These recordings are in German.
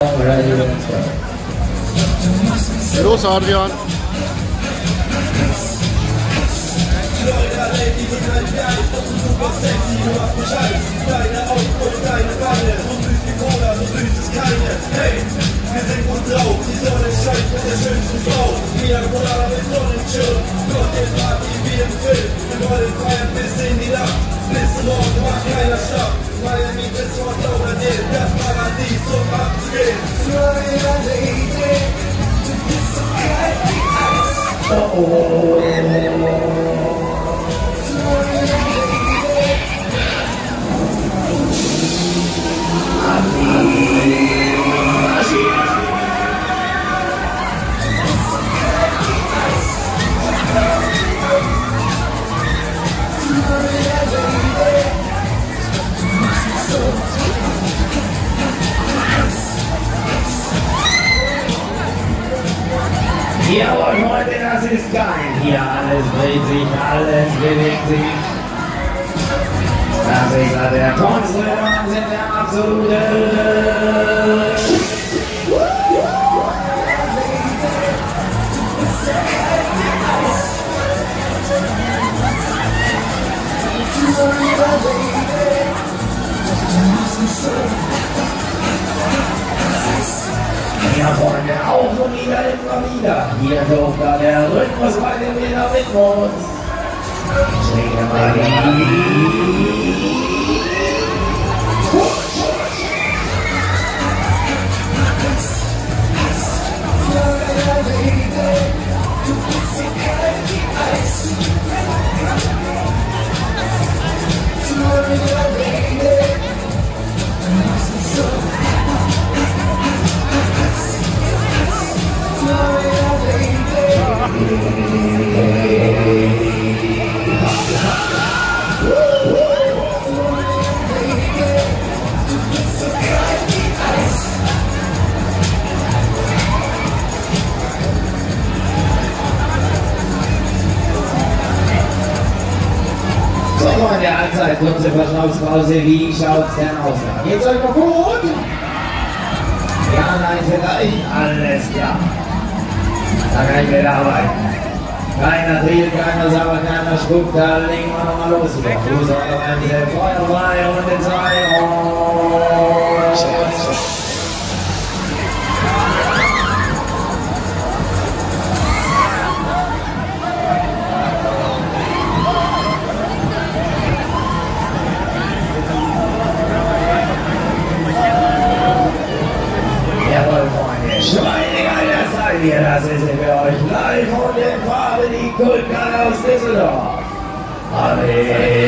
Los, Adrian. Wir sind gut drauf, die Sonne scheint mit der schönsten Frau. Mia Colada mit Sonnenschirm, Gott den Party wie im Film. Wir wollen feiern bis in die Nacht, bis zum Morgen macht keiner Schlacht. Miami bis Fort Lauderdale, das Paradies um abzugehen. Florida Lady, du bist so kalt wie Eis. Oh, oh, oh, Florida Jawohl, Freunde, das ist geil. Hier alles dreht sich, alles bewegt sich. Das ist ja der tollste Wahnsinn, der absolute. Ja, Freunde, auf und wieder, immer wieder. Hier kommt da der Rhythmus bei dem Rhythmus. Schläge mal die. Du bist so kalt wie Eis. Florida Lady, du machst mich so. Florida Lady. Du bist so kalt wie Eis. So, Freunde, Allzeit, kurze Verschnaufspause. Wie schaut's denn aus? Geht's euch noch gut? Ja, nein, vielleicht. Alles klar. Da kann ich wieder arbeiten. Keiner dreht, keiner sauber, keiner spuckt. Da legen wir nochmal los. Fuß auf der Bremse, Feuer frei, Runde 2 das ist für euch live und in Farbe die Kultkarre aus Düsseldorf. Alle.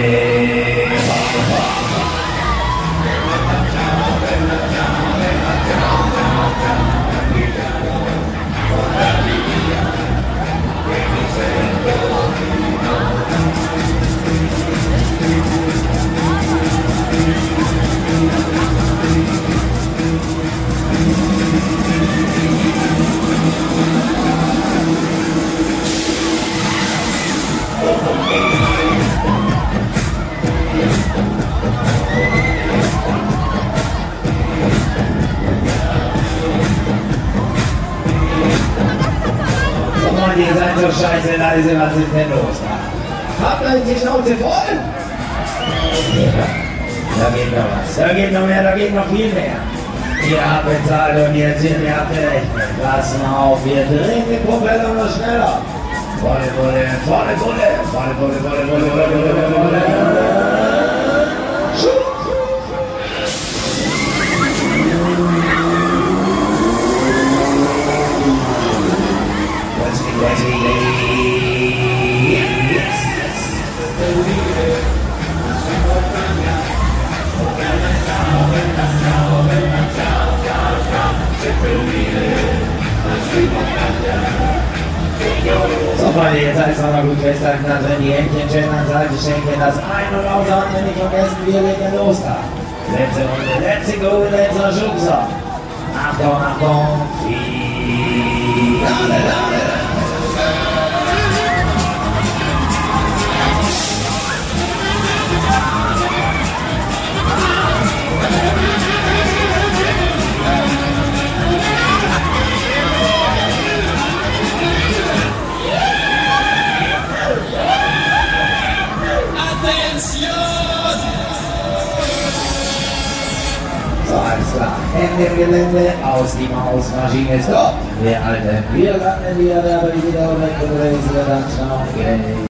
Ihr seid so scheiße leise, was ist denn los da? Habt euch die Schnauze voll? Ja, da geht noch was, da geht noch mehr, da geht noch viel mehr. Ihr habt bezahlt und jetzt hier, ihr habt gerechnet. Passen auf, wir drehen den Propeller noch schneller. Volle Bulle, volle Bulle, volle Bulle, volle Bulle, volle Bulle, volle Bulle. So, Freunde, jetzt heißt es nochmal gut festhalten, dass wenn die Händchen schön an Seite schenken, das ein- und ausatmen nicht vergessen, wir legen los da. Letzte Runde, letzte go, letzter Schubser. Achtung, Achtung, Finale, Alles klar. In dem Gelände aus die Mausmaschine. Stop. Wir Alten. Wir landen wieder, aber wieder weg. Okay.